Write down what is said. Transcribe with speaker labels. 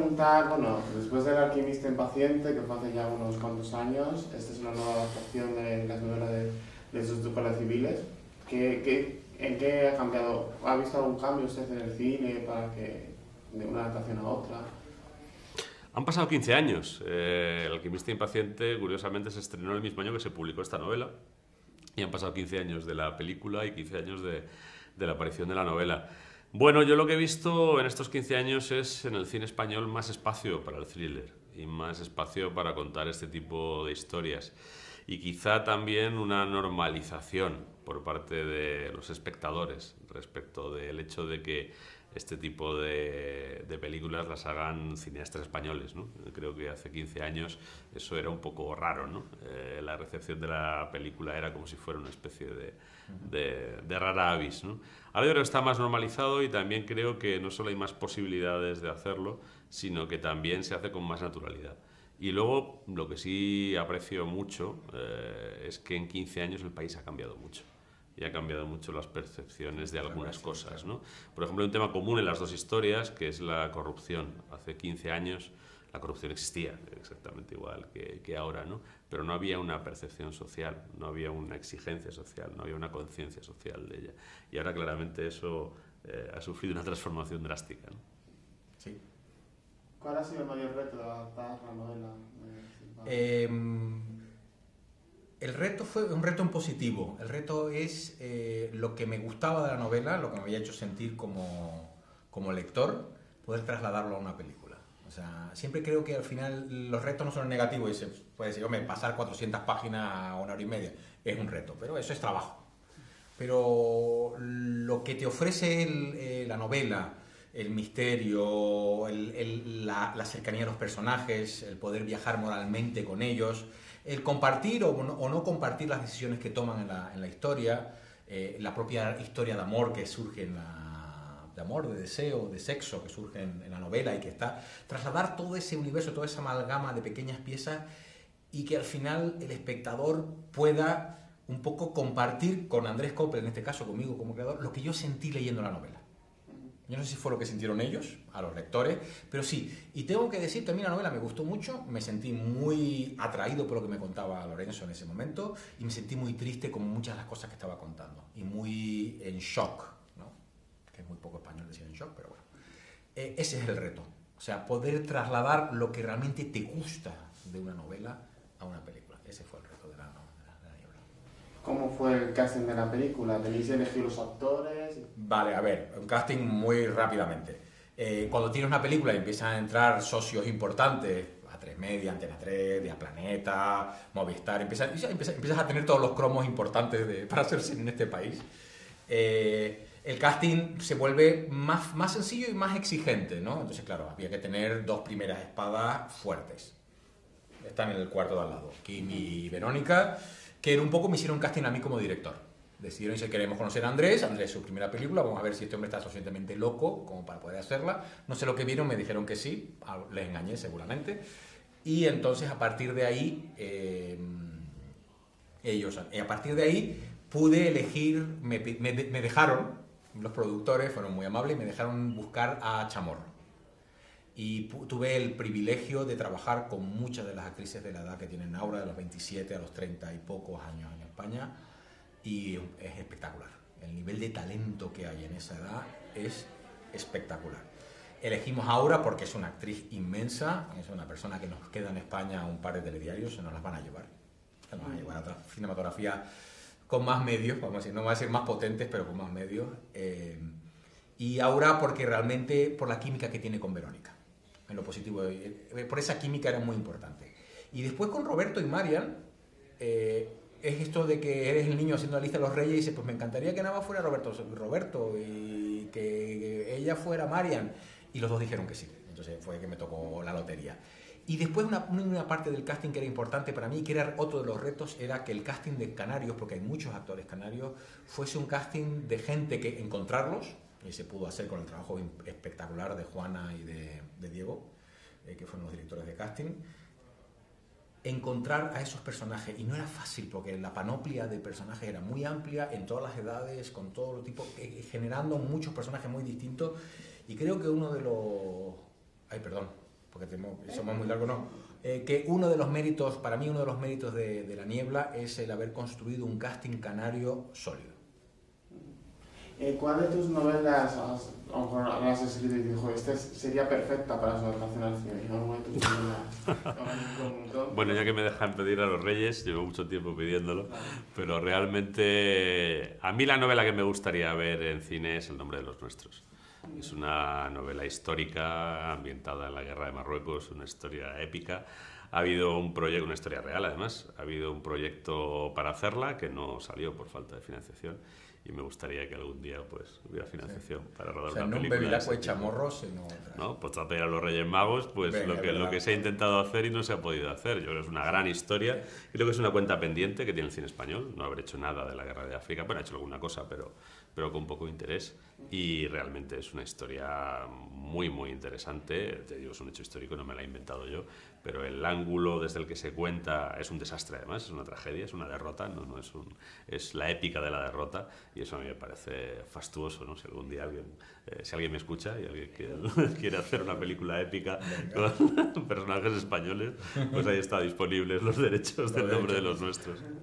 Speaker 1: preguntar, bueno, después del Alquimista impaciente, que fue hace ya unos cuantos años, esta es una nueva adaptación de las novelas de sus guardias civiles. ¿En qué ha cambiado? ¿Ha visto algún cambio usted en el cine para que de una adaptación a otra?
Speaker 2: Han pasado 15 años. El Alquimista impaciente, curiosamente, se estrenó el mismo año que se publicó esta novela. Y han pasado 15 años de la película y 15 años de la aparición de la novela. Bueno, yo lo que he visto en estos 15 años es en el cine español más espacio para el thriller y más espacio para contar este tipo de historias. Y quizá también una normalización por parte de los espectadores respecto del hecho de que este tipo de películas las hagan cineastas españoles, ¿no? Creo que hace 15 años eso era un poco raro, ¿no? La recepción de la película era como si fuera una especie de rara avis, ¿no? Ahora yo creo que está más normalizado y también creo que no solo hay más posibilidades de hacerlo, sino que también se hace con más naturalidad. Y luego, lo que sí aprecio mucho es que en 15 años el país ha cambiado mucho. Y ha cambiado mucho las percepciones de algunas cosas, ¿no? Por ejemplo, hay un tema común en las dos historias, que es la corrupción. Hace 15 años la corrupción existía exactamente igual que ahora, ¿no? Pero no había una percepción social, no había una exigencia social, no había una conciencia social de ella. Y ahora claramente eso ha sufrido una transformación drástica, ¿no?
Speaker 3: Sí.
Speaker 1: ¿Cuál ha sido el mayor reto de adaptar la novela?
Speaker 3: El reto fue un reto en positivo. El reto es lo que me gustaba de la novela, lo que me había hecho sentir como lector, poder trasladarlo a una película. O sea, siempre creo que al final los retos no son negativos. Y se puede decir, hombre, pasar 400 páginas a 1 hora y media es un reto, pero eso es trabajo. Pero lo que te ofrece la novela, el misterio, la cercanía a los personajes, el poder viajar moralmente con ellos, el compartir o no compartir las decisiones que toman en la historia, la propia historia de amor que surge de amor, de deseo, de sexo que surge en la novela y que está, trasladar todo ese universo, toda esa amalgama de pequeñas piezas y que al final el espectador pueda un poco compartir con Andrés Coppel, en este caso conmigo como creador, lo que yo sentí leyendo la novela. Yo no sé si fue lo que sintieron ellos, a los lectores, pero sí. Y tengo que decir que a mí la novela me gustó mucho, me sentí muy atraído por lo que me contaba Lorenzo en ese momento y me sentí muy triste con muchas de las cosas que estaba contando y muy en shock, ¿no? Que es muy poco español decir en shock, pero bueno. Ese es el reto, o sea, poder trasladar lo que realmente te gusta de una novela a una película. Ese fue el reto de la novela.
Speaker 1: ¿Cómo fue el casting de la película? ¿Tenéis que elegir los actores?
Speaker 3: Vale, a ver, un casting muy rápidamente. Cuando tienes una película y empiezan a entrar socios importantes, A3 Media, Antena 3, Vía Planeta, Movistar, empiezas a tener todos los cromos importantes para hacer cine en este país. El casting se vuelve más sencillo y más exigente, ¿no? Entonces, claro, había que tener 2 primeras espadas fuertes. Están en el cuarto de al lado, Kim y Verónica, que un poco me hicieron casting a mí como director. Decidieron si queremos conocer a Andrés, su primera película, vamos a ver si este hombre está suficientemente loco como para poder hacerla. No sé lo que vieron, me dijeron que sí, les engañé seguramente. Y entonces a partir de ahí, a partir de ahí pude elegir, me dejaron, los productores fueron muy amables, me dejaron buscar a Chamorro. Y tuve el privilegio de trabajar con muchas de las actrices de la edad que tienen ahora, de los 27 a los 30 y pocos años en España, y es espectacular. El nivel de talento que hay en esa edad es espectacular. Elegimos a Aura porque es una actriz inmensa, es una persona que nos queda en España un par de telediarios, se nos las van a llevar. Se nos van a llevar a otra cinematografía con más medios, vamos a decir, no voy a decir más potentes, pero con más medios. Y Aura porque realmente por la química que tiene con Verónica. En lo positivo, por esa química era muy importante. Y después con Roberto y Marian, es esto de que eres el niño haciendo la lista de los reyes y dices, pues me encantaría que nada más fuera Roberto y que ella fuera Marian. Y los dos dijeron que sí. Entonces fue que me tocó la lotería. Y después una parte del casting que era importante para mí, que era otro de los retos, era que el casting de canarios, porque hay muchos actores canarios, fuese un casting de gente que encontrarlos, y se pudo hacer con el trabajo espectacular de Juana y de Diego, que fueron los directores de casting, encontrar a esos personajes. Y no era fácil, porque la panoplia de personajes era muy amplia, en todas las edades, con todo los tipos, generando muchos personajes muy distintos. Y creo que uno de los... Ay, perdón. porque somos muy largos, no. Que uno de los méritos, para mí uno de los méritos de La Niebla es el haber construido un casting canario sólido.
Speaker 1: ¿Cuál de tus novelas has escrito y dijo, esta sería perfecta para su adaptación al cine? ¿Y alguna de tus novelas?
Speaker 2: Bueno, ya que me dejan pedir a los Reyes, llevo mucho tiempo pidiéndolo, pero realmente a mí la novela que me gustaría ver en cine es El nombre de los nuestros. Es una novela histórica ambientada en la guerra de Marruecos, una historia épica. Ha habido un proyecto, una historia real además, ha habido un proyecto para hacerla que no salió por falta de financiación y me gustaría que algún día pues hubiera financiación para rodar una película.
Speaker 3: No Bevilacqua y Chamorros, sino otra.
Speaker 2: ¿No? Pues tratar a los Reyes Magos, pues venga, lo que se ha intentado hacer y no se ha podido hacer. Yo creo que es una gran historia. Creo que es una cuenta pendiente que tiene el cine español. No haber hecho nada de la guerra de África. Bueno, ha hecho alguna cosa, pero con poco interés. Y realmente es una historia muy, muy interesante. Te digo, es un hecho histórico, no me la he inventado yo. Pero el ángulo desde el que se cuenta es un desastre además, es una tragedia, es una derrota, es la épica de la derrota y eso a mí me parece fastuoso, ¿no? Si algún día alguien me escucha y alguien quiere hacer una película épica con personajes españoles, pues ahí está disponibles los derechos del nombre de los nuestros.